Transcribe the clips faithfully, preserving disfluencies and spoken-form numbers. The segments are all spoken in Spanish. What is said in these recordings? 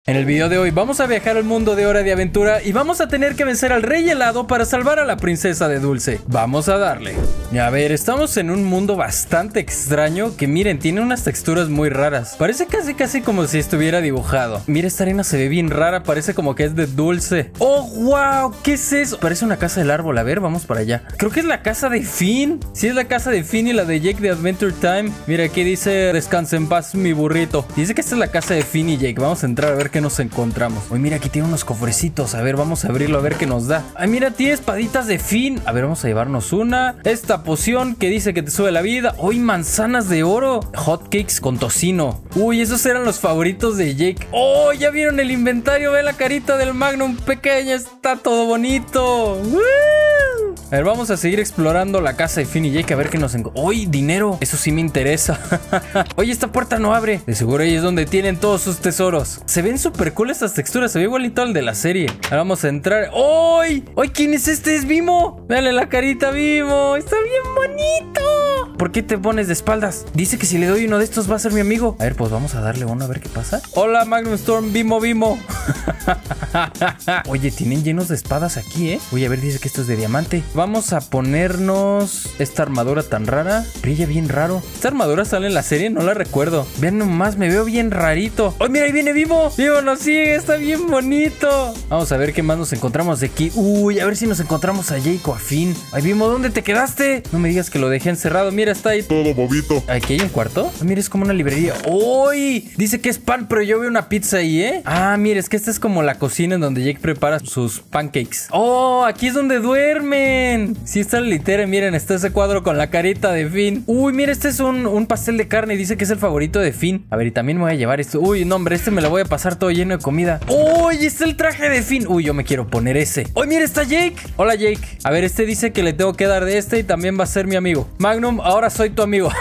En el video de hoy vamos a viajar al mundo de Hora de Aventura y vamos a tener que vencer al Rey Helado para salvar a la princesa de Dulce. Vamos a darle. A ver, estamos en un mundo bastante extraño que miren, tiene unas texturas muy raras. Parece casi casi como si estuviera dibujado. Mira, esta arena se ve bien rara, parece como que es de Dulce. ¡Oh, wow! ¿Qué es eso? Parece una casa del árbol. A ver, vamos para allá. Creo que es la casa de Finn. Sí, es la casa de Finn y la de Jake de Adventure Time. Mira, aquí dice descansa en paz mi burrito. Dice que esta es la casa de Finn y Jake. Vamos a entrar a ver qué nos encontramos. Uy, mira, aquí tiene unos cofrecitos. A ver, vamos a abrirlo a ver qué nos da. Ay, mira, tiene espaditas de Finn. A ver, vamos a llevarnos una. Esta poción que dice que te sube la vida. Uy, manzanas de oro. Hotcakes con tocino. Uy, esos eran los favoritos de Jake. Oh, ya vieron el inventario. Ve la carita del Magnum pequeña. Está todo bonito. ¡Woo! A ver, vamos a seguir explorando la casa de Finn y Jake a ver qué nos encontramos. ¡Uy, dinero! Eso sí me interesa. Oye, esta puerta no abre. De seguro ahí es donde tienen todos sus tesoros. Se ven súper cool estas texturas. Se ve igualito al de la serie. Ahora vamos a entrar. ¡Uy! ¡Uy! ¿Quién es este? Es Vimo. Dale la carita a Vimo. Está bien bonito. ¿Por qué te pones de espaldas? Dice que si le doy uno de estos va a ser mi amigo. A ver, pues vamos a darle uno a ver qué pasa. Hola, Magnum Storm. Vimo, Vimo. Oye, tienen llenos de espadas aquí, ¿eh? Oye, a ver, dice que esto es de diamante. Vamos a ponernos esta armadura tan rara. Brilla bien raro. Esta armadura sale en la serie, no la recuerdo. Vean nomás, me veo bien rarito. ¡Oh, mira, ahí viene Vimo! Vimo nos sigue, está bien bonito. Vamos a ver qué más nos encontramos de aquí. Uy, a ver si nos encontramos a Jake o a Finn. Ay, Vimo, ¿dónde te quedaste? No me digas que lo dejé encerrado. Mira, está ahí todo bobito. Aquí hay un cuarto. Ah, mira, es como una librería. ¡Uy! Dice que es pan, pero yo veo una pizza ahí, ¿eh? Ah, mira, es que esta es como la cocina en donde Jake prepara sus pancakes. ¡Oh! Aquí es donde duermen. Sí, está el litere, miren, está ese cuadro con la carita de Finn. Uy, mira, este es un, un pastel de carne y dice que es el favorito de Finn. A ver, y también me voy a llevar esto. Uy, no, hombre, este me lo voy a pasar todo lleno de comida. Uy, está el traje de Finn. Uy, yo me quiero poner ese. Uy, mira, está Jake. Hola, Jake. A ver, este dice que le tengo que dar de este y también va a ser mi amigo. Magnum, ahora soy tu amigo.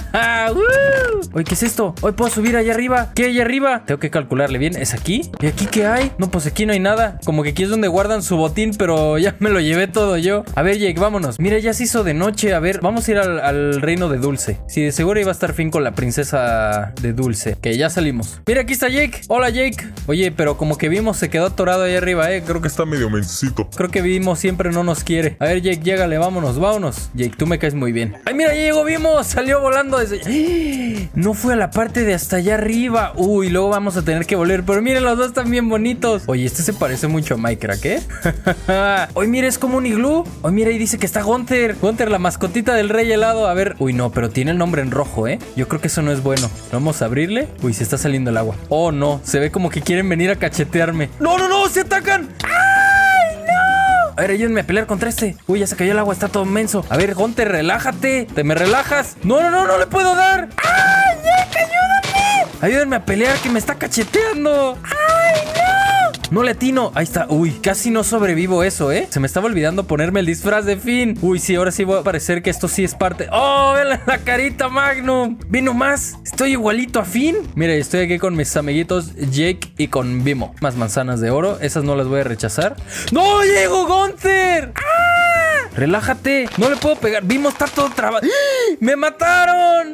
Uy, ¿qué es esto? Hoy puedo subir allá arriba. ¿Qué hay allá arriba? Tengo que calcularle bien. ¿Es aquí? ¿Y aquí qué hay? No, pues aquí no hay nada. Como que aquí es donde guardan su botín, pero ya me lo llevé todo yo. A ver, Jake, vámonos. Mira, ya se hizo de noche. A ver, vamos a ir al, al reino de Dulce. Sí, de seguro iba a estar Finn con la princesa de Dulce. Que ya salimos. Mira, aquí está Jake. Hola, Jake. Oye, pero como que Vimo se quedó atorado ahí arriba, eh. Creo que está medio mensito. Creo que Vimo siempre no nos quiere. A ver, Jake, llégale, vámonos, vámonos. Jake, tú me caes muy bien. Ay, mira, ya llegó Vimo. Salió volando desde... No fue a la parte de hasta allá arriba. Uy, luego vamos a tener que volver. Pero miren, los dos están bien bonitos. Oye, este se parece mucho a Minecraft, ¿eh? Oye, mira, es como un iglú. Oye, mira, ahí dice que está Gunther. Gunther, la mascotita del Rey Helado. A ver. Uy, no, pero tiene el nombre en rojo, ¿eh? Yo creo que eso no es bueno. Vamos a abrirle. Uy, se está saliendo el agua. Oh, no. Se ve como que quieren venir a cachetearme. ¡No, no, no! ¡Se atacan! ¡Ay, no! A ver, ayúdenme a pelear contra este. Uy, ya se cayó el agua. Está todo menso. A ver, Gunther, relájate. ¿Te me relajas? No, no, no, no le puedo dar. ¡Ay, Jake, ayúdame! Ayúdenme a pelear que me está cacheteando. ¡Ay, no! No le atino. Ahí está. Uy, casi no sobrevivo eso, ¿eh? Se me estaba olvidando ponerme el disfraz de Finn. Uy, sí, ahora sí voy a parecer que esto sí es parte. ¡Oh, ven la carita, Magnum! ¡Ve nomás! Estoy igualito a Finn. Mira, estoy aquí con mis amiguitos Jake y con Vimo. Más manzanas de oro. Esas no las voy a rechazar. ¡No llegó Gunther! ¡Ah! Relájate. No le puedo pegar. Vimo está todo trabado. ¡Me mataron!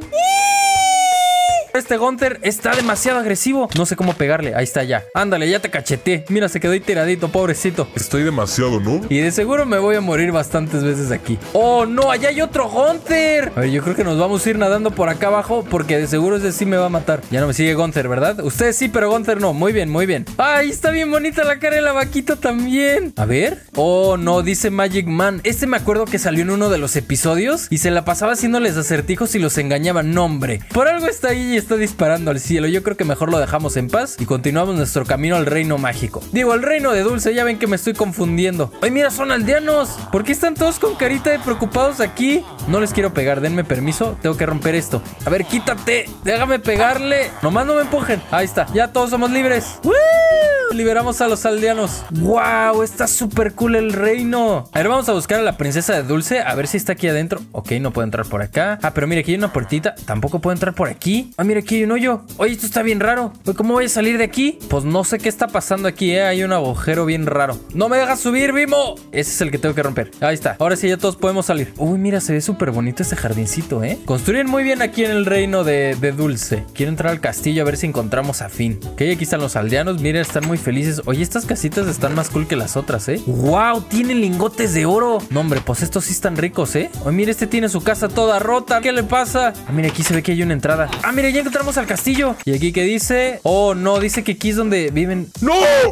Este Gunther está demasiado agresivo. No sé cómo pegarle. Ahí está ya. Ándale, ya te cacheteé. Mira, se quedó ahí tiradito, pobrecito. Estoy demasiado, ¿no? Y de seguro me voy a morir bastantes veces aquí. ¡Oh, no! ¡Allá hay otro Gunther! A ver, yo creo que nos vamos a ir nadando por acá abajo porque de seguro ese sí me va a matar. Ya no me sigue Gunther, ¿verdad? Ustedes sí, pero Gunther no. Muy bien, muy bien. ¡Ay, está bien bonita la cara de la vaquita también! A ver. ¡Oh, no! Dice Magic Man. Este me acuerdo que salió en uno de los episodios y se la pasaba haciéndoles acertijos y los engañaba. ¡No, hombre! Por algo está ahí y está disparando al cielo. Yo creo que mejor lo dejamos en paz y continuamos nuestro camino al reino mágico. Digo, al reino de Dulce. Ya ven que me estoy confundiendo. ¡Ay, mira! Son aldeanos. ¿Por qué están todos con carita de preocupados aquí? No les quiero pegar. Denme permiso. Tengo que romper esto. A ver, quítate. Déjame pegarle. Nomás no me empujen. Ahí está. Ya todos somos libres. ¡Woo! Liberamos a los aldeanos. ¡Wow! Está súper cool el reino. A ver, vamos a buscar a la princesa de Dulce. A ver si está aquí adentro. Ok, no puedo entrar por acá. Ah, pero mira, aquí hay una puertita. Tampoco puedo entrar por aquí. Ah, mira, aquí hay un hoyo. Oye, esto está bien raro. ¿Cómo voy a salir de aquí? Pues no sé qué está pasando aquí, ¿eh? Hay un agujero bien raro. ¡No me dejas subir, Vimo! Ese es el que tengo que romper. Ahí está. Ahora sí, ya todos podemos salir. Uy, mira, se ve súper bonito este jardincito, ¿eh? Construyen muy bien aquí en el reino de, de Dulce. Quiero entrar al castillo a ver si encontramos a Finn. Ok, aquí están los aldeanos. Mira, están muy felices. Oye, estas casitas están más cool que las otras, ¿eh? ¡Wow! Tienen lingotes de oro. No, hombre, pues estos sí están ricos, ¿eh? Oye, mira, este tiene su casa toda rota. ¿Qué le pasa? Ah, mira, aquí se ve que hay una entrada. Ah, mira, ya encontramos al castillo. ¿Y aquí qué dice? Oh, no, dice que aquí es donde viven. ¡No!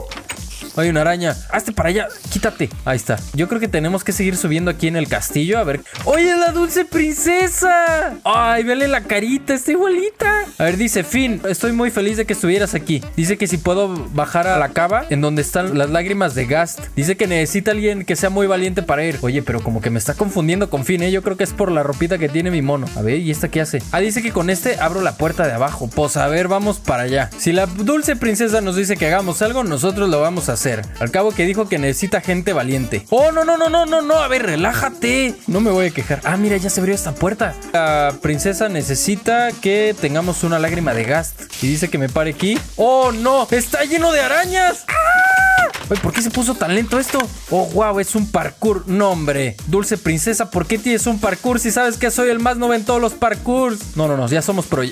Hay una araña. Hazte para allá. Quítate. Ahí está. Yo creo que tenemos que seguir subiendo aquí en el castillo. A ver. ¡Oye, la dulce princesa! ¡Ay, vele la carita! Está igualita. A ver, dice Finn. Estoy muy feliz de que estuvieras aquí. Dice que si puedo bajar a la cava en donde están las lágrimas de Gast. Dice que necesita alguien que sea muy valiente para ir. Oye, pero como que me está confundiendo con Finn, ¿eh? Yo creo que es por la ropita que tiene mi mono. A ver, ¿y esta qué hace? Ah, dice que con este abro la puerta de abajo. Pues a ver, vamos para allá. Si la dulce princesa nos dice que hagamos algo, nosotros lo vamos a hacer. Al cabo que dijo que necesita gente valiente. Oh, no, no, no, no, no, no. A ver, relájate. No me voy a quejar. Ah, mira, ya se abrió esta puerta. La princesa necesita que tengamos una lágrima de Gast. Y dice que me pare aquí. Oh, no. Está lleno de arañas. ¡Ah! Oye, ¿por qué se puso tan lento esto? Oh, wow, es un parkour. No, hombre. Dulce princesa, ¿por qué tienes un parkour si sabes que soy el más nuevo en todos los parkours? No, no, no, ya somos pro. ¡No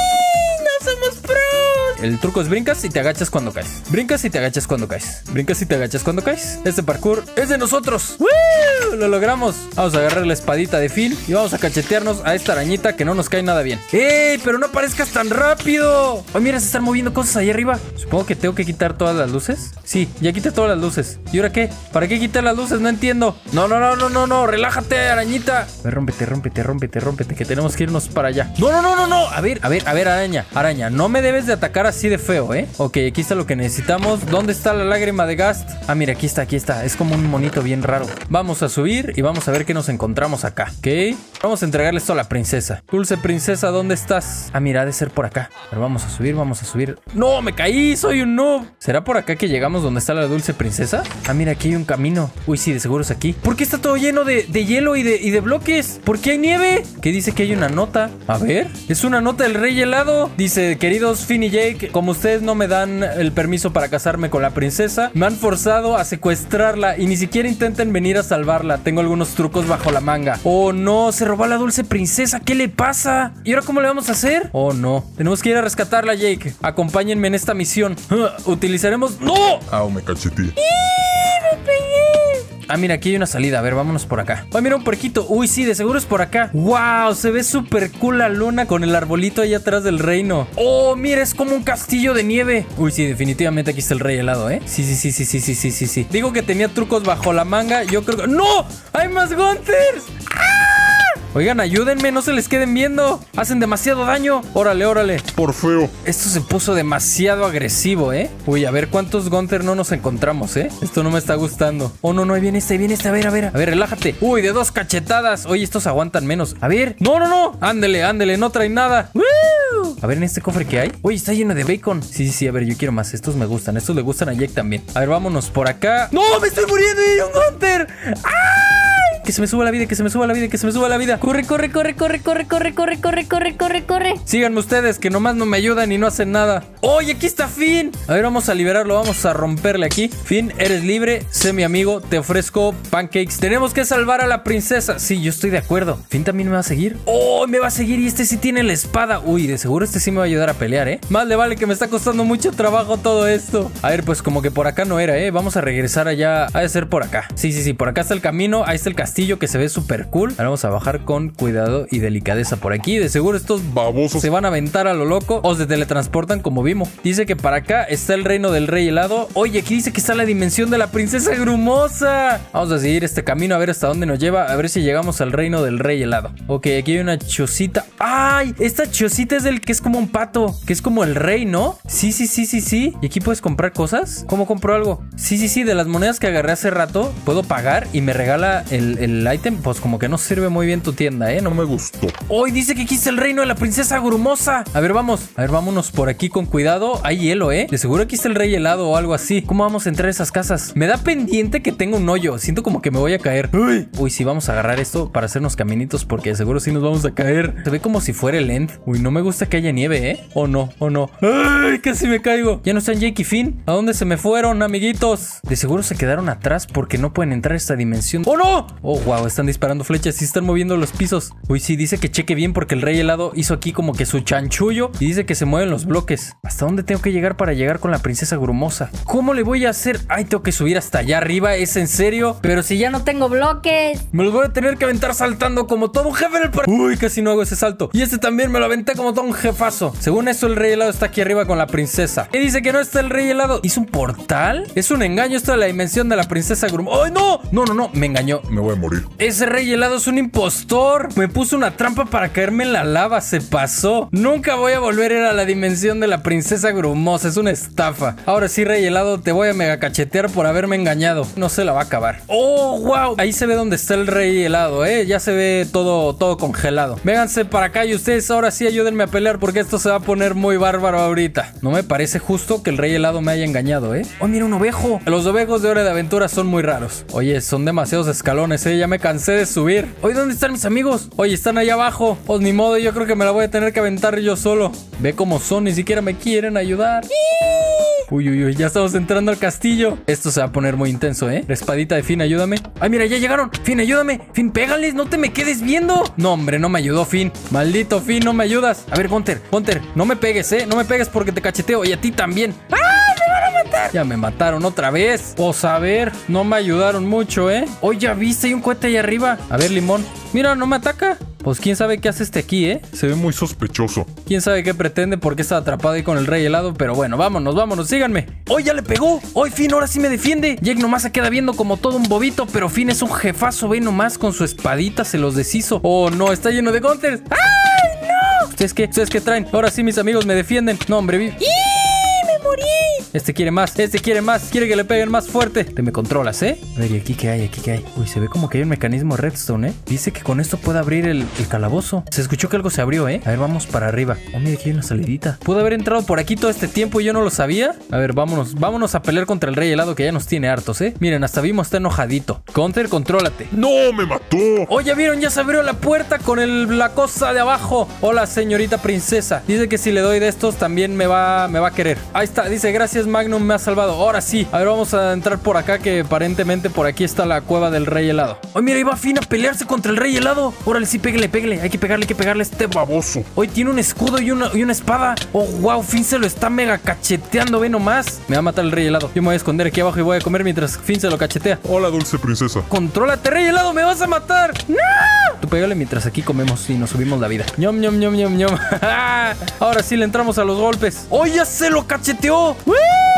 somos pro! El truco es brincas y te agachas cuando caes. Brincas y te agachas cuando caes. Brincas y te agachas cuando caes. Este parkour es de nosotros. ¡Woo! Lo logramos. Vamos a agarrar la espadita de Finn y vamos a cachetearnos a esta arañita que no nos cae nada bien. ¡Ey! Pero no aparezcas tan rápido. Oh, mira, se están moviendo cosas ahí arriba. Supongo que tengo que quitar todas las luces. Sí, ya quité todas las luces. ¿Y ahora qué? ¿Para qué quitar las luces? No entiendo. No, no, no, no, no, no. Relájate, arañita. A ver, rómpete, rómpete, rómpete, rómpete. Que tenemos que irnos para allá. No, no, no, no, no. A ver, a ver, a ver, araña. Araña, no me debes de atacar así de feo, ¿eh? Ok, aquí está lo que necesitamos. ¿Dónde está la lágrima de Gast? Ah, mira, aquí está, aquí está. Es como un monito bien raro. Vamos a subir y vamos a ver qué nos encontramos acá. Ok, vamos a entregarle esto a la princesa. Dulce princesa, ¿dónde estás? Ah, mira, ha de ser por acá. Pero vamos a subir, vamos a subir. ¡No, me caí! ¡Soy un noob! ¿Será por acá que llegamos donde está la dulce princesa? Ah, mira, aquí hay un camino. Uy, sí, de seguro es aquí. ¿Por qué está todo lleno de, de hielo y de, y de bloques? ¿Por qué hay nieve? ¿Qué dice que hay una nota? A ver, es una nota del rey helado. Dice, queridos Finn y Jake, como ustedes no me dan el permiso para casarme con la princesa, me han forzado a secuestrarla y ni siquiera intenten venir a salvarla. Tengo algunos trucos bajo la manga. Oh, no, se robó a la dulce princesa. ¿Qué le pasa? ¿Y ahora cómo le vamos a hacer? Oh, no. Tenemos que ir a rescatarla, Jake. Acompáñenme en esta misión. Uh, utilizaremos... ¡No! Ah, me cacheteé. ¡Me pegué! Ah, mira, aquí hay una salida. A ver, vámonos por acá. Ay, mira un puerquito. Uy, sí, de seguro es por acá. ¡Wow! Se ve súper cool la luna con el arbolito ahí atrás del reino. ¡Oh, mira! Es como un castillo de nieve. Uy, sí, definitivamente aquí está el rey helado, ¿eh? Sí, sí, sí, sí, sí, sí, sí, sí, sí. Digo que tenía trucos bajo la manga. Yo creo que... ¡No! ¡Hay más Gunters! ¡Ah! Oigan, ayúdenme, no se les queden viendo. Hacen demasiado daño. Órale, órale. Por feo. Esto se puso demasiado agresivo, ¿eh? Uy, a ver cuántos Gunther no nos encontramos, ¿eh? Esto no me está gustando. Oh, no, no, ahí viene este, ahí viene este. A ver, a ver, a ver, relájate. Uy, de dos cachetadas. Oye, estos aguantan menos. A ver. No, no, no. Ándele, ándele, no traen nada. ¡Woo! A ver, en este cofre que hay. Uy, está lleno de bacon. Sí, sí, sí, a ver, yo quiero más. Estos me gustan. Estos le gustan a Jake también. A ver, vámonos por acá. ¡No! ¡Me estoy muriendo! ¡Y hay un Gunther! ¡Ay! Que se me suba la vida, que se me suba la vida, que se me suba la vida. Corre, corre, corre, corre, corre, corre, corre, corre, corre, corre, corre. Síganme ustedes, que nomás no me ayudan y no hacen nada. ¡Oye, aquí está Finn! A ver, vamos a liberarlo, vamos a romperle aquí. Finn, eres libre, sé mi amigo, te ofrezco pancakes. Tenemos que salvar a la princesa. Sí, yo estoy de acuerdo. ¿Finn también me va a seguir? ¡Oh, me va a seguir! Y este sí tiene la espada. Uy, de seguro este sí me va a ayudar a pelear, ¿eh? Más le vale que me está costando mucho trabajo todo esto. A ver, pues como que por acá no era, ¿eh? Vamos a regresar allá. Ha de ser por acá. Sí, sí, sí, por acá está el camino. Ahí está el castillo que se ve súper cool. Ahora vamos a bajar con cuidado y delicadeza por aquí. De seguro estos babosos se van a aventar a lo loco o se teletransportan como vimos. Dice que para acá está el reino del rey helado. Oye, aquí dice que está la dimensión de la princesa grumosa. Vamos a seguir este camino a ver hasta dónde nos lleva. A ver si llegamos al reino del rey helado. Ok, aquí hay una chocita. ¡Ay! Esta chocita es del que es como un pato, que es como el rey, ¿no? Sí, sí, sí, sí, sí. ¿Y aquí puedes comprar cosas? ¿Cómo compro algo? Sí, sí, sí. De las monedas que agarré hace rato puedo pagar y me regala el, el ítem, pues como que no sirve muy bien tu tienda, ¿eh? No me gustó. Hoy dice que aquí está el reino de la princesa grumosa. A ver, vamos. A ver, vámonos por aquí con cuidado. Hay hielo, ¿eh? De seguro aquí está el rey helado o algo así. ¿Cómo vamos a entrar a esas casas? Me da pendiente que tenga un hoyo. Siento como que me voy a caer. Uy, Uy sí, vamos a agarrar esto para hacernos caminitos porque de seguro sí nos vamos a caer. Se ve como si fuera el end. Uy, no me gusta que haya nieve, ¿eh? O no, o no. Ay, casi me caigo. Ya no están Jake y Finn. ¿A dónde se me fueron, amiguitos? De seguro se quedaron atrás porque no pueden entrar a esta dimensión. ¡Oh, no! Oh, wow, están disparando flechas y están moviendo los pisos. Uy, sí, dice que cheque bien porque el rey helado hizo aquí como que su chanchullo y dice que se mueven los bloques. ¿Hasta dónde tengo que llegar para llegar con la princesa grumosa? ¿Cómo le voy a hacer? Ay, tengo que subir hasta allá arriba. ¿Es en serio? Pero si ya no tengo bloques. Me los voy a tener que aventar saltando como todo un jefe en el par... Uy, casi no hago ese salto. Y este también me lo aventé como todo un jefazo. Según eso, el rey helado está aquí arriba con la princesa. Y dice que no está el rey helado. ¿Hizo un portal? Es un engaño esto de la dimensión de la princesa grumosa. ¡Ay, no! No, no, no. Me engañó. Me voy a morir. Ese rey helado es un impostor. Me puso una trampa para caerme en la lava. Se pasó. Nunca voy a volver a ir a la dimensión de la princesa grumosa. Es una estafa. Ahora sí, rey helado, te voy a mega cachetear por haberme engañado. No se la va a acabar. ¡Oh, wow! Ahí se ve dónde está el rey helado, ¿eh? Ya se ve todo, todo congelado. Vénganse para acá y ustedes ahora sí ayúdenme a pelear porque esto se va a poner muy bárbaro ahorita. No me parece justo que el rey helado me haya engañado, ¿eh? ¡Oh, mira un ovejo! Los ovejos de Hora de Aventura son muy raros. Oye, son demasiados escalones, ¿eh? Ya me cansé de subir. Oye, ¿dónde están mis amigos? Oye, están allá abajo. Pues ni modo, yo creo que me la voy a tener que aventar yo solo. Ve cómo son, ni siquiera me quieren ayudar. Uy, uy, uy, ya estamos entrando al castillo. Esto se va a poner muy intenso, ¿eh? La espadita de Finn, ayúdame. Ay, mira, ya llegaron. Finn, ayúdame. Finn, pégales, no te me quedes viendo. No, hombre, no me ayudó Finn. Maldito Finn, no me ayudas. A ver, Gunter, Gunter, no me pegues, ¿eh? No me pegues porque te cacheteo y a ti también. ¡Ah! ¡Me van a matar! Ya me mataron otra vez. Pues a ver, no me ayudaron mucho, ¿eh? Oye, ya viste, hay un cohete ahí arriba. A ver, Limón. Mira, no me ataca. Pues quién sabe qué hace este aquí, ¿eh? Se ve muy sospechoso. Quién sabe qué pretende porque está atrapado ahí con el rey helado. Pero bueno, vámonos, vámonos, síganme. ¡Hoy ya le pegó! ¡Hoy Finn ahora sí me defiende! Jake nomás se queda viendo como todo un bobito. Pero Finn es un jefazo, ve nomás con su espadita se los deshizo. ¡Oh, no! Está lleno de Gunters. ¡Ay, no! ¿Ustedes qué? ¿Ustedes qué traen? Ahora sí mis amigos me defienden. No, hombre, vi... morí. Este quiere más, este quiere más. Quiere que le peguen más fuerte. Te me controlas, ¿eh? A ver, ¿y aquí qué hay? ¿Aquí qué hay? Uy, se ve como que hay un mecanismo redstone, ¿eh? Dice que con esto puede abrir el, el calabozo. Se escuchó que algo se abrió, ¿eh? A ver, vamos para arriba. Oh, mira, aquí hay una salidita. Pudo haber entrado por aquí todo este tiempo y yo no lo sabía. A ver, vámonos. Vámonos a pelear contra el rey helado que ya nos tiene hartos, ¿eh? Miren, hasta vimos está enojadito. Counter, contrólate. ¡No! ¡Me mató! Oh, ya vieron, ya se abrió la puerta con el, la cosa de abajo. Hola, señorita princesa. Dice que si le doy de estos también me va, me va a querer. Ahí está, dice, gracias Magnum, me ha salvado. Ahora sí. A ver, vamos a entrar por acá que aparentemente por aquí está la cueva del rey helado. Oh, mira, iba Finn a pelearse contra el rey helado. Órale, sí, pégale, pégale. Hay que pegarle, hay que pegarle a este baboso. Hoy tiene un escudo y una, y una espada. Oh, wow, Finn se lo está mega cacheteando, ve nomás. Me va a matar el rey helado. Yo me voy a esconder aquí abajo y voy a comer mientras Finn se lo cachetea. Hola, dulce princesa. Contrólate, rey helado, me vas a matar. ¡No! Tú pégale mientras aquí comemos y nos subimos la vida. ñom, ñom, ñom, ñom, ñom. Ahora sí le entramos a los golpes. ¡Oh, ya se lo cacheteó! ¡Woo!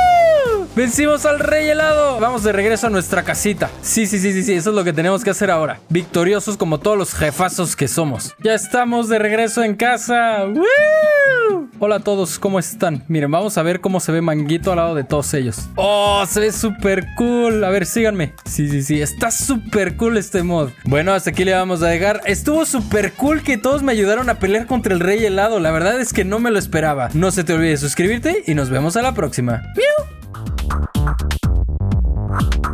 Vencimos al rey helado. Vamos de regreso a nuestra casita. Sí, sí, sí, sí, sí. Eso es lo que tenemos que hacer ahora. Victoriosos como todos los jefazos que somos. Ya estamos de regreso en casa. ¡Woo! Hola a todos, ¿cómo están? Miren, vamos a ver cómo se ve Manguito al lado de todos ellos. ¡Oh! Se ve súper cool. A ver, síganme. Sí, sí, sí. Está súper cool este mod. Bueno, hasta aquí le vamos a dejar. Estuvo súper cool que todos me ayudaron a pelear contra el rey helado. La verdad es que no me lo esperaba. No se te olvide suscribirte y nos vemos a la próxima. ¡Miau!